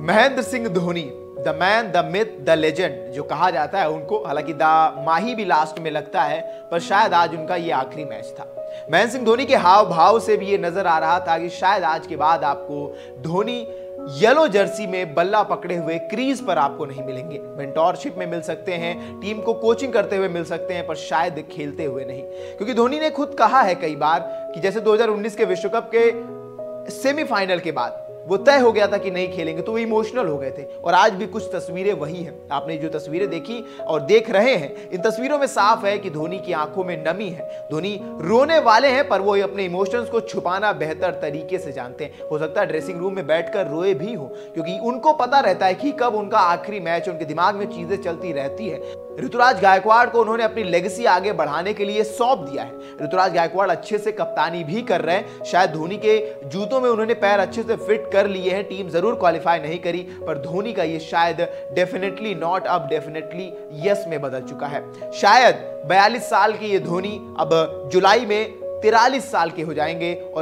Mahendra Singh Dhoni, the man, the myth, the legend जो कहा जाता है उनको, हालांकि द माही भी लास्ट में लगता है, पर शायद आज उनका ये आखिरी मैच था। महेंद्र सिंह धोनी के हाव भाव से भी ये नजर आ रहा था कि शायद आज के बाद आपको धोनी येलो जर्सी में बल्ला पकड़े हुए क्रीज पर आपको नहीं मिलेंगे। मेंटोरशिप में मिल सकते हैं, टीम को कोचिंग करते हुए मिल सकते हैं, पर शायद खेलते हुए नहीं, क्योंकि धोनी ने खुद कहा है कई बार कि जैसे 2019 के विश्व कप के सेमीफाइनल के बाद वो तय हो गया था कि नहीं खेलेंगे, तो वो इमोशनल हो गए थे। और आज भी कुछ तस्वीरें वही हैं, आपने जो तस्वीरें देखी और देख रहे हैं, इन तस्वीरों में साफ है कि धोनी की आंखों में नमी है। धोनी रोने वाले हैं, पर वो अपने इमोशंस को छुपाना बेहतर तरीके से जानते हैं। हो सकता है ड्रेसिंग रूम में बैठकर रोए भी हो, क्योंकि उनको पता रहता है कि कब उनका आखिरी मैच, उनके दिमाग में चीजें चलती रहती है। ऋतुराज गायकवाड़ को उन्होंने अपनी लेगेसी आगे बढ़ाने के लिए सौंप दिया है। ऋतुराज गायकवाड़ अच्छे से कप्तानी भी कर रहे हैं, शायद धोनी के जूतों में उन्होंने पैर अच्छे से फिट कर लिए हैं। टीम जरूर क्वालिफाई नहीं करी, पर धोनी का ये शायद डेफिनेटली नॉट, अब डेफिनेटली यस में बदल चुका है। शायद 42 साल के ये धोनी अब जुलाई में 43 साल के हो जाएंगे, और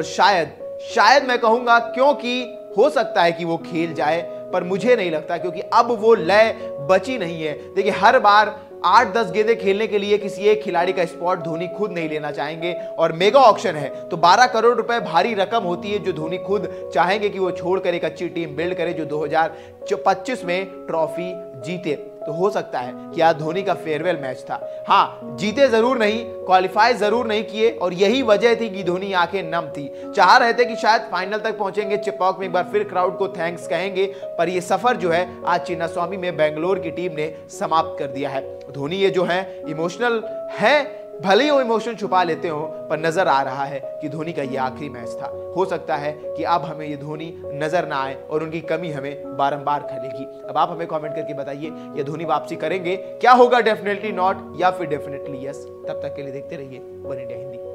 शायद मैं कहूंगा क्योंकि हो सकता है कि वो खेल जाए, पर मुझे नहीं लगता, क्योंकि अब वो लय बची नहीं है। देखिए, हर बार 8-10 गेंदें खेलने के लिए किसी एक खिलाड़ी का स्पॉट धोनी खुद नहीं लेना चाहेंगे, और मेगा ऑक्शन है तो 12 करोड़ रुपए भारी रकम होती है, जो धोनी खुद चाहेंगे कि वो छोड़कर एक अच्छी टीम बिल्ड करे जो 2025 में ट्रॉफी जीते। तो हो सकता है कि आज धोनी का फेयरवेल मैच था। हाँ, जीते जरूर नहीं, क्वालिफाई जरूर नहीं किए, और यही वजह थी कि धोनी आंखें नम थी। चाह रहे थे कि शायद फाइनल तक पहुंचेंगे, चिपॉक में एक बार फिर क्राउड को थैंक्स कहेंगे, पर ये सफर जो है आज चिन्नास्वामी में बेंगलोर की टीम ने समाप्त कर दिया है। धोनी ये जो है इमोशनल है, भले ही वो इमोशन छुपा लेते हो, पर नजर आ रहा है कि धोनी का ये आखिरी मैच था। हो सकता है कि अब हमें ये धोनी नजर ना आए और उनकी कमी हमें बारंबार खलेगी। अब आप हमें कमेंट करके बताइए, ये धोनी वापसी करेंगे? क्या होगा डेफिनेटली नॉट या फिर डेफिनेटली यस? तब तक के लिए देखते रहिए वन इंडिया हिंदी।